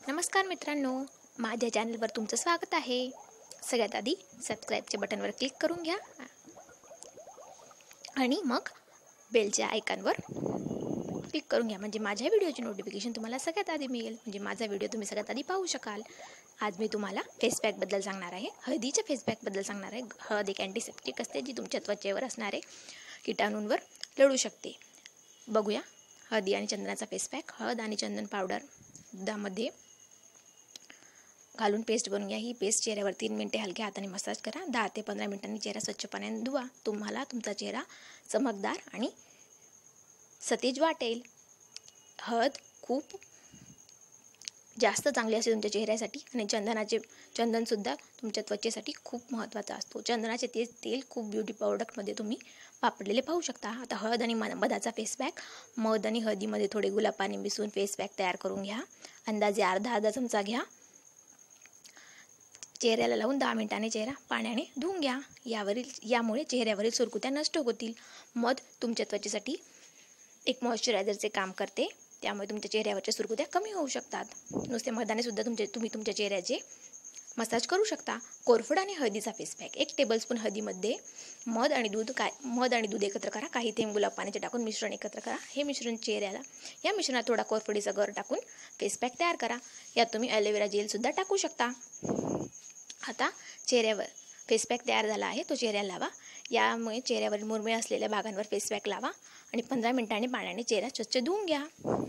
नमस्कार मित्रांनो, माझ्या चॅनलवर तुमचं स्वागत आहे। सगळ्यात आधी सबस्क्राईबच्या बटनवर क्लिक करून घ्या आणि मग बेलच्या आयकॉनवर क्लिक करून घ्या, म्हणजे माझ्या व्हिडिओची नोटिफिकेशन तुम्हाला सगळ्यात आधी मिळेल, म्हणजे माझा व्हिडिओ तुम्ही सगळ्यात आधी पाहू शकाल। आज मी तुम्हाला फेस पॅकबद्दल सांगणार आहे, हळदीच्या फेस पॅकबद्दल सांगणार आहे। हळद एक अँटीसेप्टिक असते जी तुमच्या त्वचेवर असणारे कीटाणूंवर लढू शकते। बघूया हळदी आणि चंदनाचा फेस पॅक। हळद आणि चंदन पावडर दुधामध्ये घालून पेस्ट बनवून घ्या। ही पेस्ट चेहऱ्यावर 3 मिनिटे हलक्या हाताने मसाज करा। 10 ते 15 मिनिटांनी चेहरा स्वच्छ पाण्याने धुवा। तुम्हाला तुमचा चेहरा चमकदार आणि सतेज वाटेल। हळद खूप जास्त चांगली असते तुमच्या चेहऱ्यासाठी आणि चंदनसुद्धा तुमच्या त्वचेसाठी खूप महत्त्वाचा असतो। चंदनाचे तेल खूप ब्युटी प्रोडक्टमध्ये तुम्ही वापरलेले पाहू शकता। आता हळद आणि मधाचा फेस पॅक। मध आणि हळदीमध्ये थोडे गुलाब पाणी मिसळून फेस पॅक तयार करून घ्या। अंदाजे अर्धा चमचा घ्या। चेहऱ्याला लावून 10 मिनिटांनी चेहरा पाण्याने धुवून घ्या। यामुळे चेहऱ्यावरील सुरकुत्या नष्ट होतील। मध तुमच्या त्वचेसाठी एक मॉइश्चरायझरचे काम करते, त्यामुळे तुमच्या चेहऱ्यावरच्या सुरकुत्या कमी होऊ शकतात। नुसते मधाने सुद्धा तुम्ही तुमच्या चेहऱ्याचे मसाज करू शकता। कोरफड आणि हळदीचा फेस पॅक। 1 टेबलस्पून हळदीमध्ये मध आणि दूध एकत्र करा। काही थेंब गुलाब पाण्याचे टाकून मिश्रण एकत्र करा। हे मिश्रण या मिश्रणात थोडा कोरफडीचा गर टाकून फेस पॅक तयार करा। यात तुम्ही ॲलोवेरा जेल सुद्धा टाकू शकता। आता चेहऱ्यावर फेस पॅक तयार झाला आहे, तो चेहऱ्याला लावा। यामुळे चेहऱ्यावरील मुरमे असलेल्या भागांवर फेस पॅक लावा आणि 15 मिनिटांनी पाण्याने चेहरा स्वच्छ धुवून घ्या।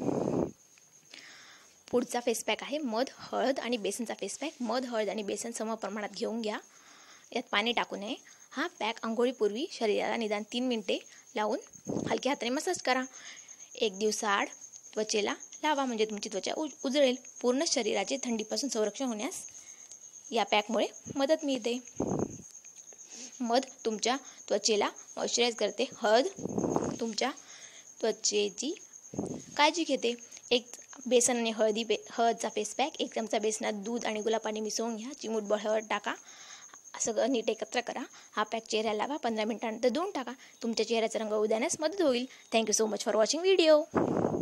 पुढचा फेस पॅक आहे मध, हळद आणि बेसनचा फेस पॅक। मध, हळद आणि बेसन सम प्रमाणात घेऊन घ्या। यात पाणी टाकू नये। हा पॅक अंघोळीपूर्वी शरीराला निदान 3 मिनिटे लावून हलक्या हाताने मसाज करा। 1 दिवसाआड त्वचेला लावा, म्हणजे तुमची त्वचा उजळेल। पूर्ण शरीराचे थंडीपासून संरक्षण होण्यास या पॅकमुळे मदत मिळते। मध तुमच्या त्वचेला मॉइश्चराइज करते। हळद तुमच्या त्वचेची काळजी घेते। बेसन आणि हळदचा फेस पॅक। 1 चमचा बेसनात दूध आणि गुलाब पाणी मिसळून घ्या। चिमूटभर हळद टाका, सगळं नीट एकत्र करा। हा पॅक चेहऱ्याला लावा। 15 मिनिटांनंतर धुवून टाका। तुमच्या चेहऱ्याचा रंग उद्याण्यास मदत होईल। Thank you so much for watching video.